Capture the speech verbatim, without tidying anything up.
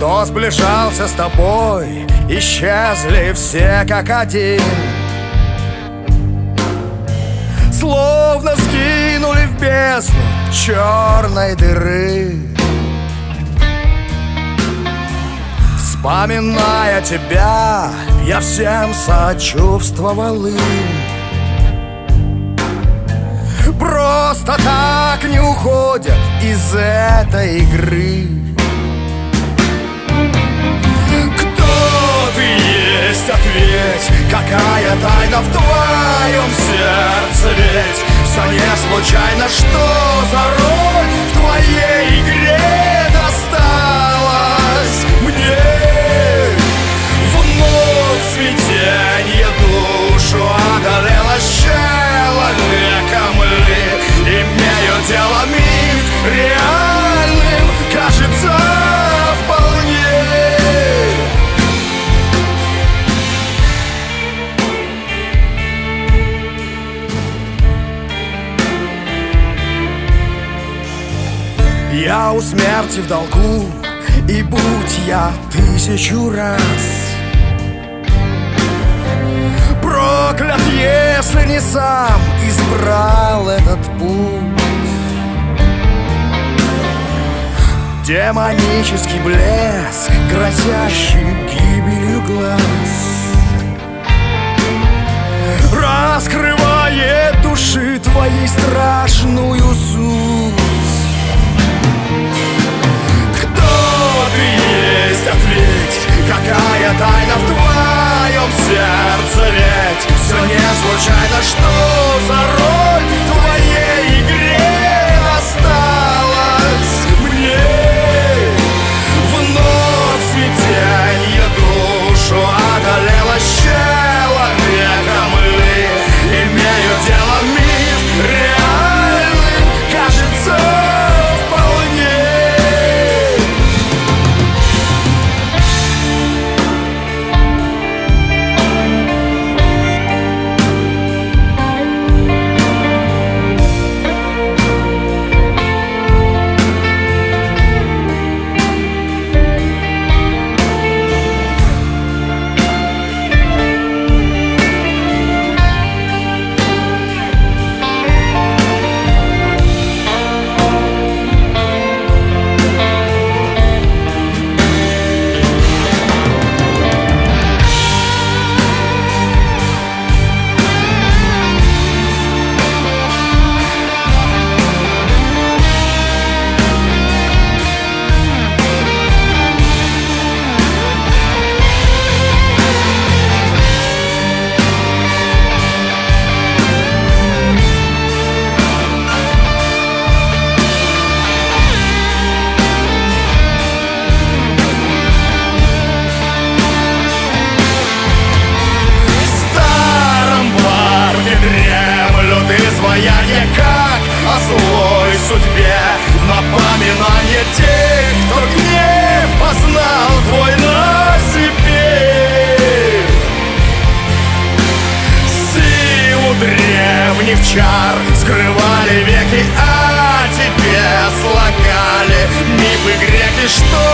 кто сближался с тобой, исчезли все как один. Словно скинули в бездну черной дыры. Вспоминая тебя, я всем сочувствовал им. Просто так не уходят из этой игры. Кто ты есть, ответь, какая тайна в твоем сердце, ведь все не случайно, что за роль в твоей игре досталась мне. Вновь цветенье душу одолело человеком ли, имею дело миф реальным, кажется, вполне. Я у смерти в долгу, и будь я тысячу раз проклят, если не сам избрал этот путь. Демонический блеск, грозящий гибелью глаз, раскрывает души твоей страшную суть. Кто ты есть, ответь, какая тайна в твоем сердце, ведь все не случайно, что за роль в твоей игре осталась мне. Вновь цветенье душу одолело человеком ли, имею дело миф реальным, кажется, вполне. Напоминание тех, кто гнев познал твой на себе. Силу древних чар скрывали веки, а тебе слагали мифы греки, что